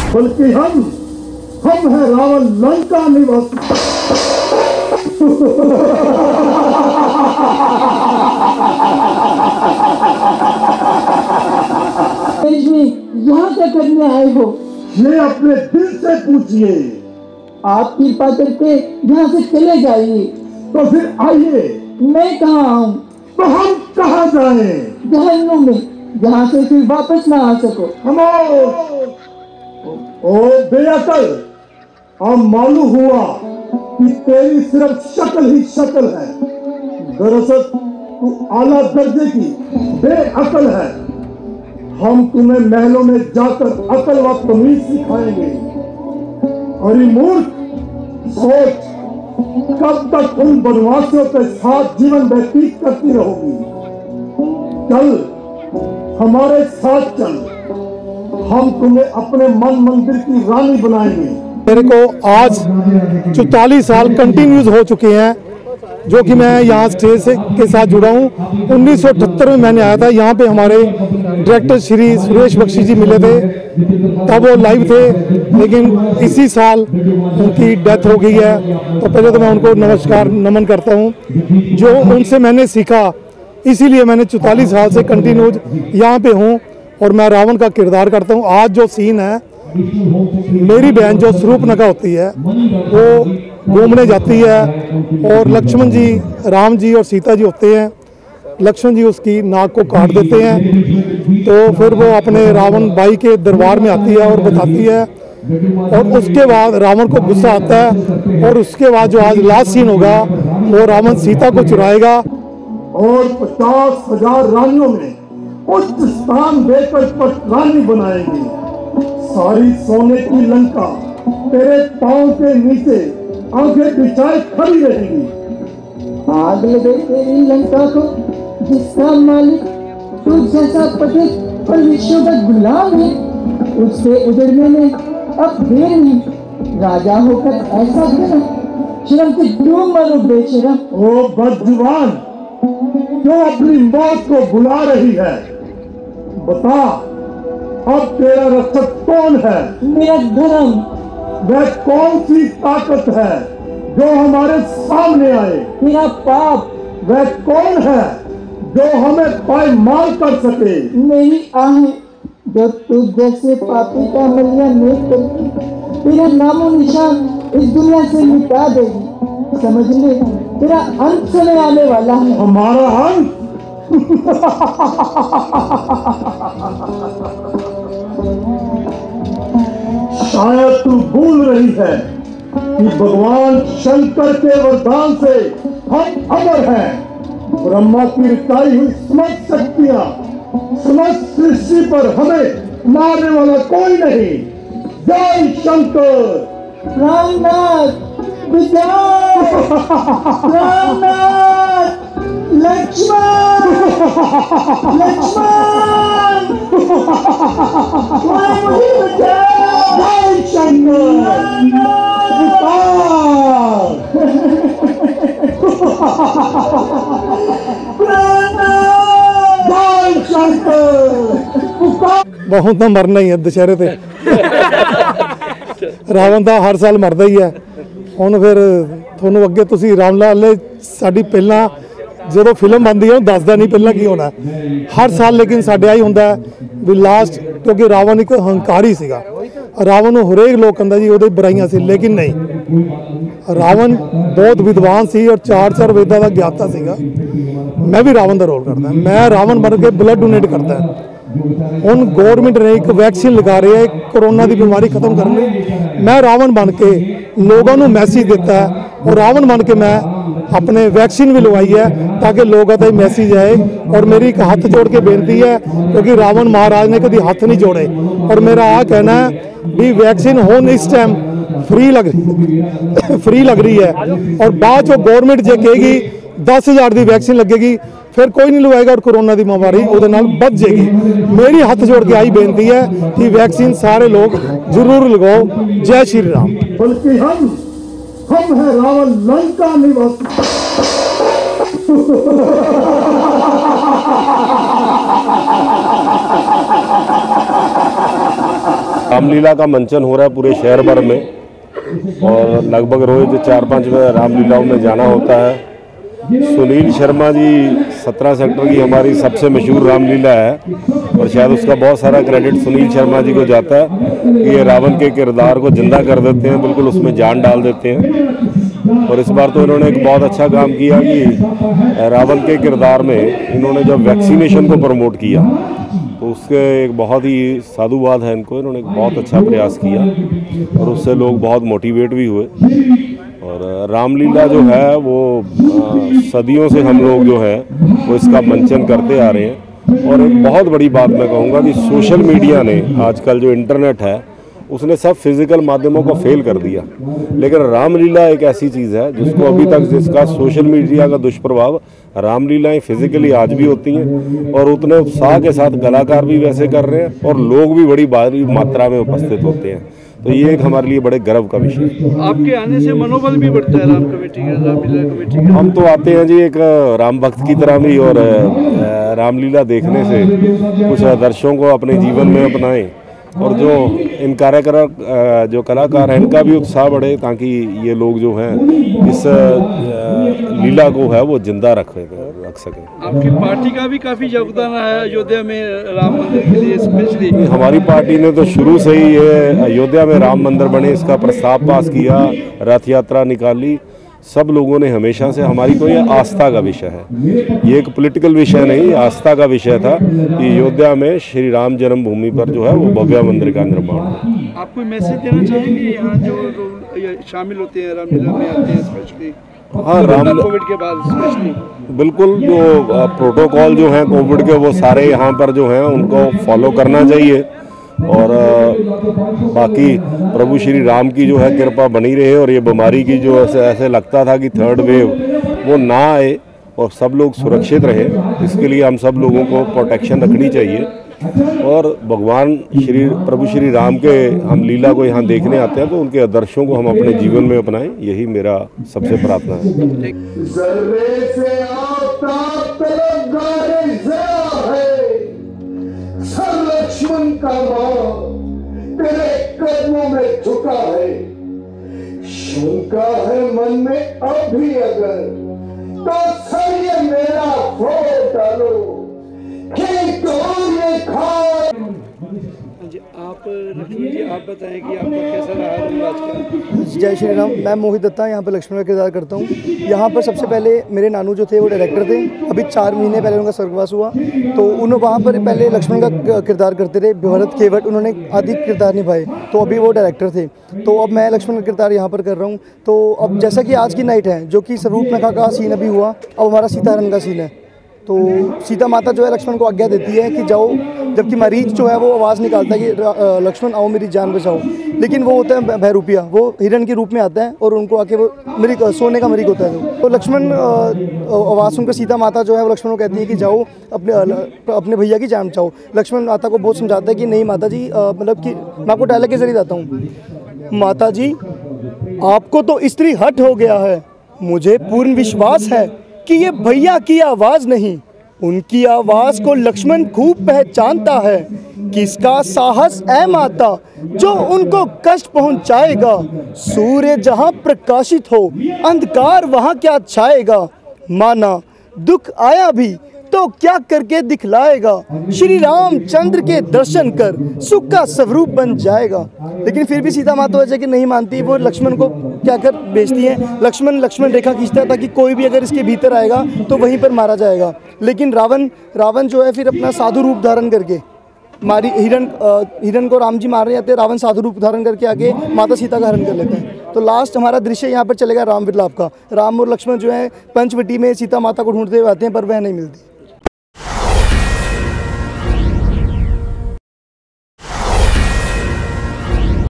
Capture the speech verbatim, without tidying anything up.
बल्कि हम हम हैं रावण लंका निवासी। यहाँ क्या करने आए हो? ये अपने दिल से पूछिए। आप कृपा करके यहाँ से चले जाइए। तो फिर आइए। मैं कहाँ आऊँ? तो हम कहाँ जाएं? जहन्नुम में, जहाँ से फिर वापस ना आ सको। खामोश। ओ बेअकल, अब मालूम हुआ कि तेरी सिर्फ शक्ल ही शक्ल है। दरअसल तू आला दर्जे की बेअकल है। हम तुम्हें महलों में जाकर अकल व तमीज सिखाएंगे। और ये मूर्ख, सोच कब तक उन बनवासियों के साथ जीवन व्यतीत करती रहोगी? चल हमारे साथ चल, हम तुम्हें अपने मन मंदिर की रानी बनाएंगे। मेरे को आज चौतालीस साल कंटिन्यूज हो चुके हैं जो कि मैं यहाँ स्टेज से के साथ जुड़ा हूँ। उन्नीस सौ अठहत्तर में मैंने आया था यहाँ पे। हमारे डायरेक्टर श्री सुरेश बख्शी जी मिले थे, तब वो लाइव थे, लेकिन इसी साल उनकी डेथ हो गई है। तो पहले तो मैं उनको नमस्कार नमन करता हूँ। जो उनसे मैंने सीखा, इसीलिए मैंने चौतालीस साल से कंटिन्यूज यहाँ पे हूँ और मैं रावण का किरदार करता हूँ। आज जो सीन है, मेरी बहन जो स्वरूपनखा होती है वो घूमने जाती है और लक्ष्मण जी, राम जी और सीता जी होते हैं। लक्ष्मण जी उसकी नाक को काट देते हैं, तो फिर वो अपने रावण भाई के दरबार में आती है और बताती है। और उसके बाद रावण को गुस्सा आता है और उसके बाद जो आज लास्ट सीन होगा वो रावण सीता को चुराएगा और पचास हजार रानियों में उच्च स्थान देकर पटरानी बनाएंगे। सारी सोने की लंका तेरे पांव के नीचे आंखें बिछाए खड़ी रहेगी। आग लगे तेरी लंका को, जिसका मालिक तू जैसा पति और विश्व का गुलाम है, उससे उजड़ने में अब देर नहीं। राजा होकर ऐसा करना, शर्म से क्यों मरो बेशरम? ओ बदजुबान, क्यों अपनी मौत को बुला रही है? बता, अब तेरा रक्षक कौन है? मेरा धर्म। वह कौन सी ताकत है जो हमारे सामने आए? मेरा पाप। वह कौन है जो हमें पायमाल कर सके? मेरी आहें, जो तू जैसे पापी का मलिया नेक करके तेरा नामो निशान इस दुनिया से मिटा देगी। समझ ले, तेरा अंत समय आने वाला है। हमारा अंत? शायद तू भूल रही है कि भगवान शंकर के वरदान से हम अमर हैं। ब्रह्मा की रचाई हुई समस्त शक्तियां, समस्त सृष्टि पर हमें मारने वाला कोई नहीं। जय शंकर। रामनाथ विजय, रामनाथ, लक्ष्मण, लक्ष्मण, मुझे बचाओ। जय शंकर। जय शंकर। बहुत तो मरना ही है दशहरे ते। रावण तो हर साल मरदा ही है। ਹੁਣ ਫਿਰ ਤੁਹਾਨੂੰ ਅੱਗੇ ਤੁਸੀਂ ਰਾਮ ਲਾਲ ਨੇ ਸਾਡੀ ਪਹਿਲਾਂ ਜਦੋਂ ਫਿਲਮ ਬਣਦੀ ਹੈ ਉਹ ਦੱਸਦਾ ਨਹੀਂ ਪਹਿਲਾਂ ਕੀ ਹੋਣਾ ਹਰ ਸਾਲ। ਲੇਕਿਨ ਸਾਡੇ ਆਈ ਹੁੰਦਾ ਵੀ ਲਾਸਟ, ਕਿਉਂਕਿ ਰਾਵਣ ਇੱਕ ਹੰਕਾਰੀ ਸੀਗਾ। ਰਾਵਣ ਨੂੰ ਹਰੇਕ ਲੋਕ ਕਹਿੰਦਾ ਜੀ ਉਹਦੇ ਬੁਰਾਈਆਂ ਸੀ, ਲੇਕਿਨ ਨਹੀਂ, ਰਾਵਣ ਬਹੁਤ ਵਿਦਵਾਨ ਸੀ ਔਰ ਚਾਰ ਚਾਰ ਵੇਦਾਂ ਦਾ ਗਿਆਤਾ ਸੀਗਾ। ਮੈਂ ਵੀ ਰਾਵਣ ਦਾ ਰੋਲ ਕਰਦਾ। ਮੈਂ ਰਾਵਣ ਬਣ ਕੇ ਬਲੱਡ ਡੋਨੇਟ ਕਰਦਾ। ਹੁਣ ਗੌਰਮੈਂਟ ਨੇ ਇੱਕ ਵੈਕਸੀਨ ਲਗਾ ਰਹੀ ਹੈ कोरोना की बीमारी खत्म करने। मैं रावण बन के लोगों को मैसेज दिता है और रावण बन के मैं अपने वैक्सीन भी लगवाई है ताकि लोगों तक मैसेज आए। और मेरी एक हाथ जोड़ के बेनती है, क्योंकि रावण महाराज ने कभी हाथ नहीं जोड़े। और मेरा आ कहना है भी वैक्सीन होन इस टाइम फ्री लग रही फ्री लग रही है और बाद जो गौरमेंट जे कहेगी दस हज़ार की वैक्सीन लगेगी फिर कोई नहीं लगवाएगा और कोरोना की बीमारी उहदे नाल बच जाएगी। मेरी हाथ जोड़ के आई बेनती है कि वैक्सीन सारे लोग जरूर लगाओ। जय श्री राम। बल्कि हम हम हैं रावण लंका निवासी। रामलीला का मंचन हो रहा है पूरे शहर भर में और लगभग रोज चार पांच रामलीलाओं में जाना होता है। सुनील शर्मा जी सत्रह सेक्टर की हमारी सबसे मशहूर रामलीला है और शायद उसका बहुत सारा क्रेडिट सुनील शर्मा जी को जाता है कि ये रावण के किरदार को जिंदा कर देते हैं, बिल्कुल उसमें जान डाल देते हैं। और इस बार तो इन्होंने एक बहुत अच्छा काम किया कि रावण के किरदार में इन्होंने जब वैक्सीनेशन को प्रमोट किया तो उसके एक बहुत ही साधुवाद है इनको, इन्होंने एक बहुत अच्छा प्रयास किया और उससे लोग बहुत मोटिवेट भी हुए। और रामलीला जो है वो सदियों से हम लोग जो है वो इसका मंचन करते आ रहे हैं। और एक बहुत बड़ी बात मैं कहूँगा कि सोशल मीडिया ने आजकल जो इंटरनेट है उसने सब फिजिकल माध्यमों को फेल कर दिया, लेकिन रामलीला एक ऐसी चीज़ है जिसको अभी तक जिसका सोशल मीडिया का दुष्प्रभाव, रामलीलाएं फिजिकली आज भी होती हैं और उतने उत्साह के साथ कलाकार भी वैसे कर रहे हैं और लोग भी बड़ी भारी मात्रा में उपस्थित होते हैं। तो ये एक हमारे लिए बड़े गर्व का विषय है। आपके आने से मनोबल भी बढ़ता है राम कमेटी का, रामलीला कमेटी का। हम तो आते हैं जी एक राम भक्त की तरह भी और रामलीला देखने से कुछ आदर्शों को अपने जीवन में अपनाएं और जो इन कार्यक्रम जो कलाकार हैं इनका भी उत्साह बढ़े ताकि ये लोग जो हैं इस लीला को है वो जिंदा रख रख सकें। आपकी पार्टी का भी काफ़ी योगदान है अयोध्या में राम मंदिर के लिए स्पेशली। हमारी पार्टी ने तो शुरू से ही ये अयोध्या में राम मंदिर बने इसका प्रस्ताव पास किया, रथ यात्रा निकाली, सब लोगों ने हमेशा से, हमारी तो ये आस्था का विषय है, ये एक पॉलिटिकल विषय नहीं, आस्था का विषय था कि अयोध्या में श्री राम जन्मभूमि पर जो है वो भव्य मंदिर का निर्माण हो। आप कोई मैसेज देना चाहेंगे यहाँ जो शामिल होते हैं रामलीला में आते हैं स्पेशली? हाँ, राम कोविड के बाद स्पेशली बिल्कुल जो प्रोटोकॉल जो हैं कोविड के वो सारे यहाँ पर जो हैं उनको फॉलो करना चाहिए और बाकी प्रभु श्री राम की जो है कृपा बनी रहे और ये बीमारी की जो ऐसे ऐसे लगता था कि थर्ड वेव वो ना आए और सब लोग सुरक्षित रहे, इसके लिए हम सब लोगों को प्रोटेक्शन रखनी चाहिए। और भगवान श्री प्रभु श्री राम के हम लीला को यहाँ देखने आते हैं तो उनके आदर्शों को हम अपने जीवन में अपनाएं, यही मेरा सबसे प्रार्थना है। लक्ष्मण का मां तेरे कदमों में झुका है, शंका है मन में अब भी अगर तो सर ये मेरा फोड़ डालो कि तो ये खा। आप लक्ष्मण जी आप बताएं कि आपका कैसा रहा आज का? जय श्री राम। मैं मोहित दत्ता यहाँ पर लक्ष्मण का किरदार करता हूँ। यहाँ पर सबसे पहले मेरे नानू जो थे वो डायरेक्टर थे, अभी चार महीने पहले उनका स्वर्गवास हुआ तो उन्होंने वहाँ पर पहले लक्ष्मण का किरदार करते थे भरत केवट, उन्होंने आदि किरदार निभाए तो अभी वो डायरेक्टर थे। तो अब मैं लक्ष्मण का किरदार यहाँ पर कर रहा हूँ। तो अब जैसा कि आज की नाइट है जो कि स्वरूपनखा का सीन अभी हुआ, अब हमारा सीताहरण का सीन है। तो सीता माता जो है लक्ष्मण को आज्ञा देती है कि जाओ, जबकि मरीच जो है वो आवाज़ निकालता है कि लक्ष्मण आओ मेरी जान बचाओ, लेकिन वो होता है भैरूपिया, वो हिरण के रूप में आता है और उनको आके वो मरीक सोने का मरीक होता है। तो लक्ष्मण आवाज़ सुनकर सीता माता जो है वो लक्ष्मण को कहती है कि जाओ अपने अपने भैया की जान बचाओ। लक्ष्मण माता को बहुत समझाता है कि नहीं माता जी, मतलब कि मैं आपको डायलॉग के जरिए बताता हूँ, माता जी आपको तो स्त्री हट हो गया है, मुझे पूर्ण विश्वास है कि ये भैया की आवाज नहीं, उनकी आवाज को लक्ष्मण खूब पहचानता है। किसका साहस है माता जो उनको कष्ट पहुंचाएगा, सूर्य जहां प्रकाशित हो अंधकार वहां क्या छाएगा, माना दुख आया भी तो क्या करके दिखलाएगा, श्री रामचंद्र के दर्शन कर सुख का स्वरूप बन जाएगा। लेकिन फिर भी सीता माता वजह कि नहीं मानती, वो लक्ष्मण को क्या कर बेचती है। लक्ष्मण लक्ष्मण रेखा खींचता था कि कोई भी अगर इसके भीतर आएगा तो वहीं पर मारा जाएगा। लेकिन रावण रावण जो है फिर अपना साधु रूप धारण करके मारी हिरण हिरण को राम जी मार रहे जाते, रावण साधु रूप धारण करके आगे माता सीता का हरण कर लेते हैं। तो लास्ट हमारा दृश्य यहाँ पर चलेगा राम विलाप का। राम और लक्ष्मण जो है पंचवटी में सीता माता को ढूंढते हुए आते हैं पर वह नहीं मिलती।